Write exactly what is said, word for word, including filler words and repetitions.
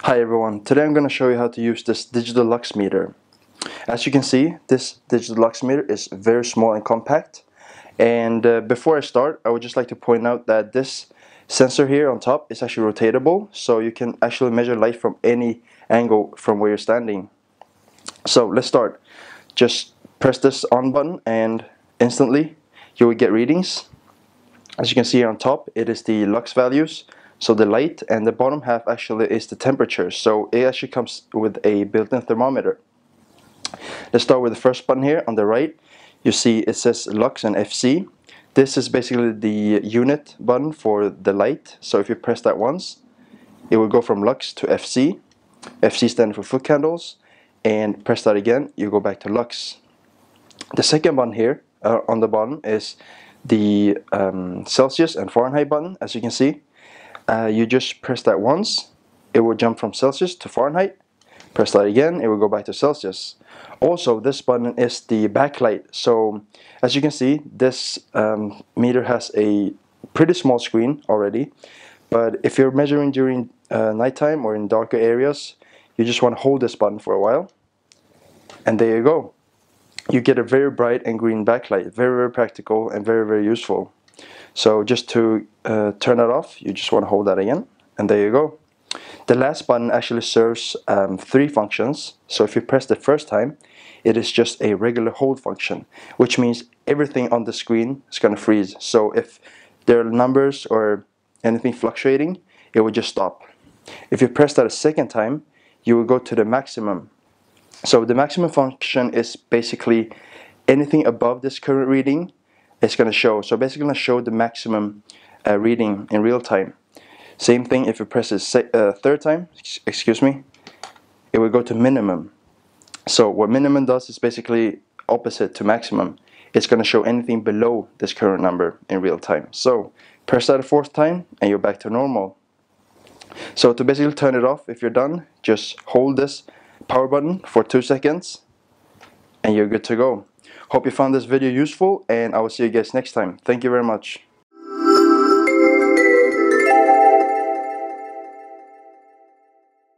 Hi everyone, today I'm going to show you how to use this Digital Lux Meter. As you can see, this Digital Lux Meter is very small and compact. And uh, before I start, I would just like to point out that this sensor here on top is actually rotatable, so you can actually measure light from any angle from where you're standing. So let's start. Just press this on button and instantly you will get readings. As you can see here on top, it is the lux values. So the light, and the bottom half actually is the temperature. So it actually comes with a built-in thermometer. Let's start with the first button here on the right. You see it says Lux and F C. This is basically the unit button for the light. So if you press that once, it will go from Lux to F C. F C stands for foot candles. And press that again, you go back to Lux. The second button here uh, on the bottom is the um, Celsius and Fahrenheit button, as you can see. Uh, you just press that once, it will jump from Celsius to Fahrenheit. Press that again, it will go back to Celsius. Also, this button is the backlight. So as you can see, this um, meter has a pretty small screen already, but if you're measuring during uh, nighttime or in darker areas, you just want to hold this button for a while, and there you go. You get a very bright and green backlight. Very, very practical and very, very useful. So just to uh, turn it off, you just want to hold that again, and there you go. The last button actually serves um, three functions. So if you press the first time, it is just a regular hold function, which means everything on the screen is going to freeze. So if there are numbers or anything fluctuating, it will just stop. If you press that a second time, you will go to the maximum. So the maximum function is basically anything above this current reading it's going to show. So basically going to show the maximum uh, reading in real time. Same thing if you press it se uh, third time, excuse me, it will go to minimum. So what minimum does is basically opposite to maximum. It's going to show anything below this current number in real time. So press that a fourth time and you're back to normal. So to basically turn it off, if you're done, just hold this power button for two seconds and you're good to go. Hope you found this video useful, and I will see you guys next time. Thank you very much.